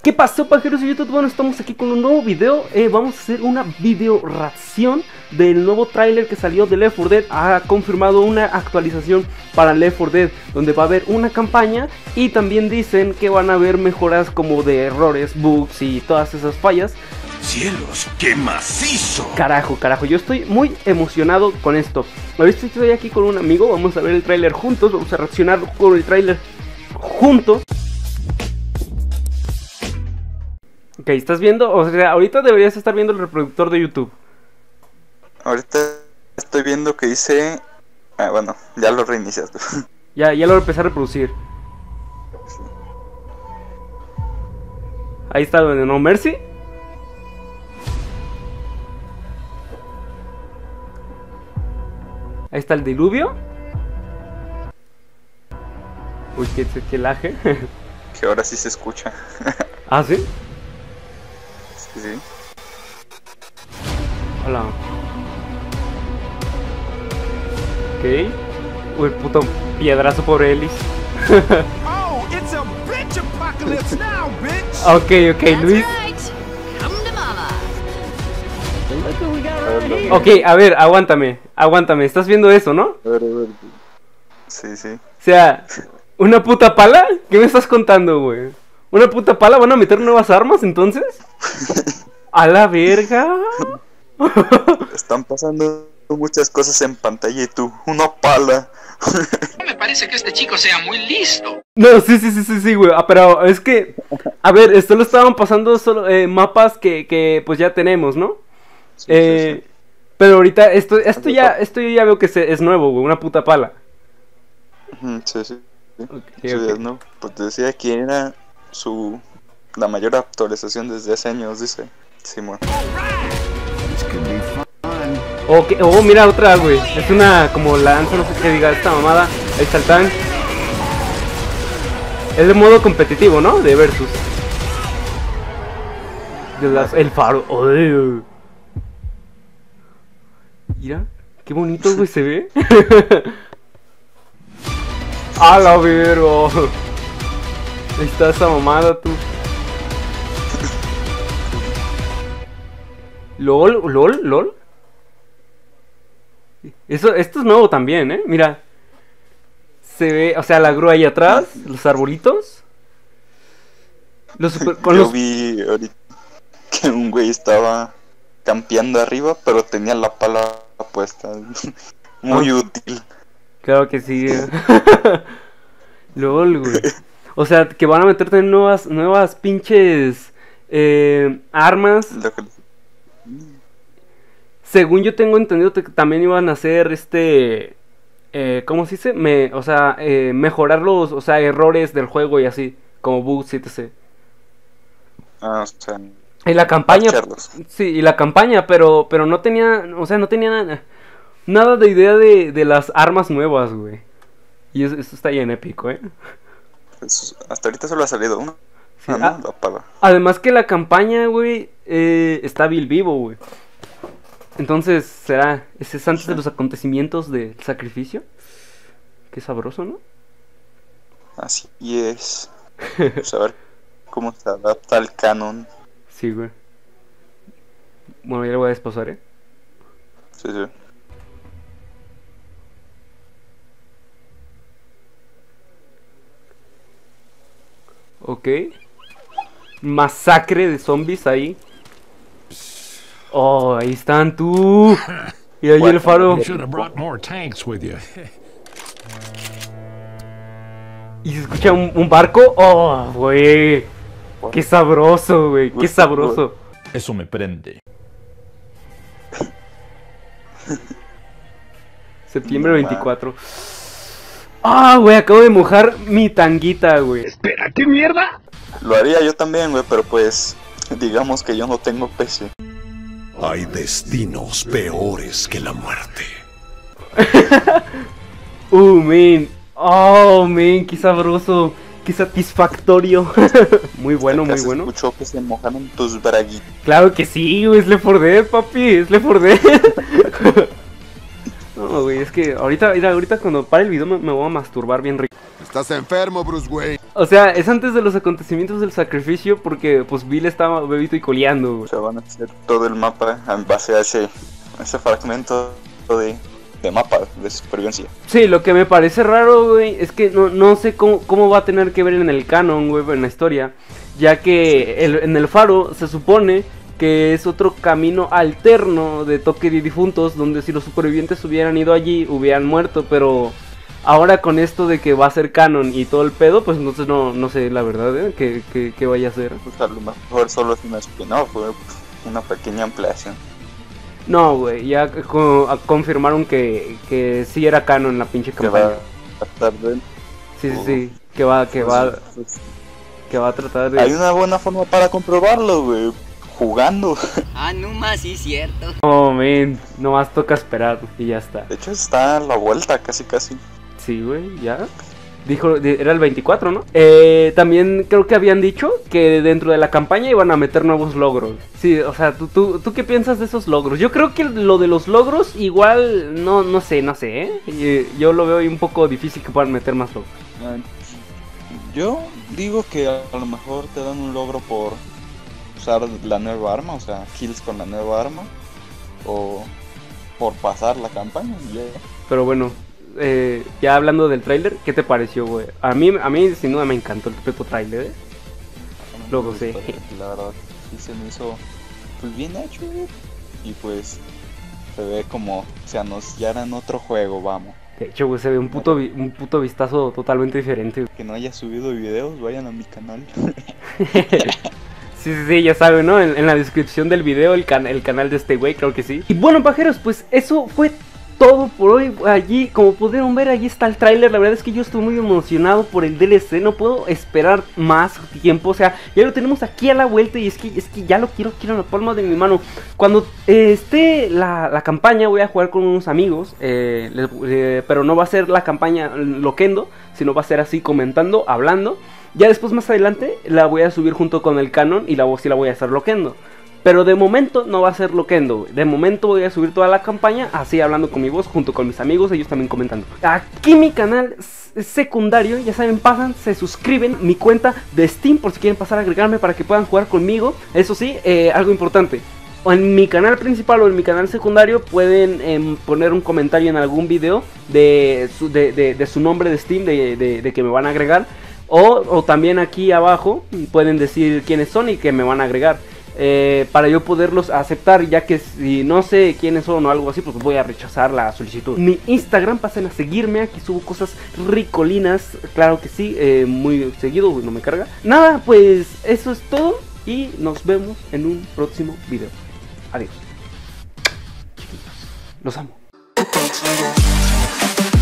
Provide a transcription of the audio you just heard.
¿Qué pasó, pajeros de YouTube? Bueno, estamos aquí con un nuevo video. Vamos a hacer una video reacción del nuevo tráiler que salió de Left 4 Dead. Ha confirmado una actualización para Left 4 Dead, donde va a haber una campaña. Y también dicen que van a haber mejoras como de errores, bugs y todas esas fallas. ¡Cielos, qué macizo! Carajo, yo estoy muy emocionado con esto. Ahorita estoy aquí con un amigo, vamos a ver el tráiler juntos. Vamos a reaccionar con el tráiler juntos. Ok, ¿estás viendo? O sea, ahorita deberías estar viendo el reproductor de YouTube. Ahorita estoy viendo que dice... Ah, bueno, ya lo reiniciaste. Ya lo empecé a reproducir. Ahí está, ¿no? Mercy. Ahí está el diluvio. Uy, qué laje. Que ahora sí se escucha. ¿Ah, sí? Sí. Hola. Ok. Uy, puto piedrazo por Ellis. Oh, it's a bitch apocalypse now, bitch. Ok, Luis. Ok, a ver, aguántame. ¿Estás viendo eso, no? A ver. Sí. O sea, ¿una puta pala? ¿Qué me estás contando, güey? ¿Una puta pala? ¿Van a meter nuevas armas entonces? ¡A la verga! Están pasando muchas cosas en pantalla y tú, una pala. Me parece que este chico sea muy listo. No, sí, güey. Pero es que, a ver, esto lo estaban pasando solo mapas que pues ya tenemos, ¿no? Sí. Pero ahorita esto ya veo que es nuevo, güey, una puta pala. Sí. Okay. ¿No? Pues decía que era la mayor actualización desde hace años, dice Simón. Okay. Oh, mira otra, güey. Es una como lanza, no sé qué diga esta mamada. Ahí está el tank. Es de modo competitivo, ¿no? De versus. El faro. Oh, mira, qué bonito, güey, se ve. A la verga. Ahí está esa mamada, tú. LOL. Esto es nuevo también, mira. Se ve, o sea, la grúa ahí atrás, los arbolitos. Yo vi ahorita que un güey estaba campeando arriba, pero tenía la pala puesta. Muy útil. Claro que sí. LOL, güey. O sea, que van a meterte en nuevas pinches armas. Según yo tengo entendido que también iban a hacer ¿cómo se dice? O sea, mejorar los, o sea, errores del juego y así, como bugs, etc. Ah, o sea, y la campaña, parcharlos. sí, y la campaña, pero no tenía, o sea, no tenía nada de idea de las armas nuevas, güey. Y eso está bien épico, Pues, hasta ahorita solo ha salido uno. Sí, no, la pala. Además que la campaña, güey, está vivo, güey. Entonces, ¿ese es antes de los acontecimientos del sacrificio? Qué sabroso, ¿no? Así es. Pues a ver cómo se adapta al canon. Sí, güey. Bueno, ya lo voy a desposar, Sí. Ok. Masacre de zombies ahí. Oh, ahí están tú. Y ahí el faro. Y se escucha un barco. Oh, güey. Qué sabroso, güey. Qué sabroso. Eso me prende. Septiembre 24. Ah, güey, acabo de mojar mi tanguita, güey. Espera, ¿qué mierda? Lo haría yo también, güey, pero pues digamos que yo no tengo PC. Hay destinos peores que la muerte. Man. Oh, man, qué sabroso. Qué satisfactorio. Muy bueno. Escuchó que se mojaron tus braguitas. Claro que sí, güey, es Left 4 Dead, papi. Es Left 4 Dead. No, güey, es que ahorita cuando pare el video me voy a masturbar bien rico. Estás enfermo, Bruce Wayne. O sea, es antes de los acontecimientos del sacrificio porque pues Bill estaba bebito y coleando, O güey. sea, van a hacer todo el mapa en base a ese fragmento de mapa de supervivencia. Sí, lo que me parece raro, güey, es que no sé cómo va a tener que ver en el canon, güey, en la historia. Ya que en el faro se supone que es otro camino alterno de toque de difuntos, donde si los supervivientes hubieran ido allí, hubieran muerto, pero ahora con esto de que va a ser canon y todo el pedo, pues entonces no sé la verdad, que vaya a ser. Pues a lo mejor solo es una spin-off, fue una pequeña ampliación. No, güey, ya confirmaron que sí era canon la pinche Que va campaña. a tratar de... Sí, que va a tratar de... Hay una buena forma para comprobarlo, güey. Jugando. Ah, no más, sí, cierto. Oh, man, nomás toca esperar y ya está. De hecho está a la vuelta, casi. Sí, güey, ya. Dijo, era el 24, ¿no? También creo que habían dicho que dentro de la campaña iban a meter nuevos logros. Sí, o sea, ¿tú qué piensas de esos logros? Yo creo que lo de los logros igual, no sé, ¿eh? Yo lo veo ahí un poco difícil que puedan meter más logros. Yo digo que a lo mejor te dan un logro por usar la nueva arma, o sea, kills con la nueva arma, o por pasar la campaña. Yeah. Pero bueno, ya hablando del tráiler, ¿qué te pareció, güey? A mí sin duda me encantó el puto tráiler, ¿eh? Lo gocé. La verdad, sí se me hizo pues bien hecho, güey. Y pues se ve como, o sea, nos ya era en otro juego, vamos. De hecho, güey, se ve un puto vistazo totalmente diferente, güey. Que no haya subido videos, vayan a mi canal. Sí, ya saben, ¿no? En la descripción del video el canal de este güey, creo que sí. Y bueno, pajeros, pues eso fue todo por hoy. Allí, como pudieron ver, allí está el tráiler. La verdad es que yo estoy muy emocionado por el DLC. No puedo esperar más tiempo. O sea, ya lo tenemos aquí a la vuelta. Y es que ya lo quiero en la palma de mi mano. Cuando esté la campaña, voy a jugar con unos amigos. Pero no va a ser la campaña Loquendo, sino va a ser así comentando, hablando. Ya después, más adelante, la voy a subir junto con el canon y sí la voy a hacer Loquendo. Pero de momento no va a ser Loquendo, güey. De momento voy a subir toda la campaña así hablando con mi voz, junto con mis amigos, ellos también comentando. Aquí mi canal secundario, ya saben, pasan, se suscriben, mi cuenta de Steam por si quieren pasar a agregarme para que puedan jugar conmigo. Eso sí, algo importante. O en mi canal principal o en mi canal secundario pueden poner un comentario en algún video de su nombre de Steam, de que me van a agregar. O también aquí abajo pueden decir quiénes son y que me van a agregar. Para yo poderlos aceptar, ya que si no sé quiénes son o algo así, pues voy a rechazar la solicitud. Mi Instagram, pasen a seguirme, aquí subo cosas ricolinas, claro que sí, muy seguido, no me carga. Nada, pues eso es todo y nos vemos en un próximo video. Adiós. Chiquitos, los amo.